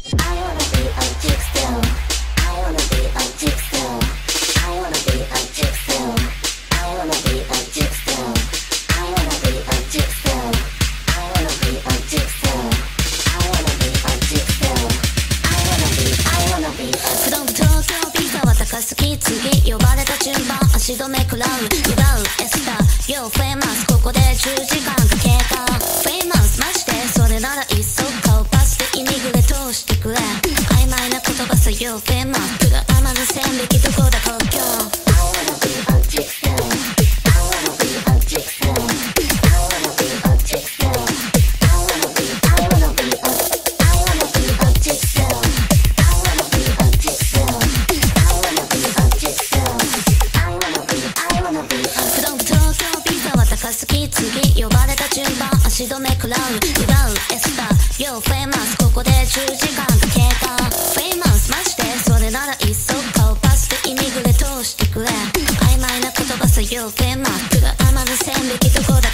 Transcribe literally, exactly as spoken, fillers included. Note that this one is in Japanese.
次呼ばれた順番足止め食らう奪うエスター Yo famous ここでじゅうじかんが経過 Famous マジでそれならいっそ顔パスでイミグレ通してくれ曖昧な言葉さ Yo famous プラアマの線引きどこだ故郷 I wanna be a Chipstar I wanna be a Chipstar I wanna be a Chipstar I wanna be I wanna be a I wanna be a Chipstar I wanna be a Chipstar I wanna be a Chipstar I wanna be I wanna be a フロム東京ビザは高槻次呼ばれた順番足止め食らう奪うエスター Yo famous ここでじゅうじかんが経過 Famous マジでそれならいっそ顔パスでイミグレ通してくれ曖昧な言葉さ Yo famous プラアマの線引きどこだ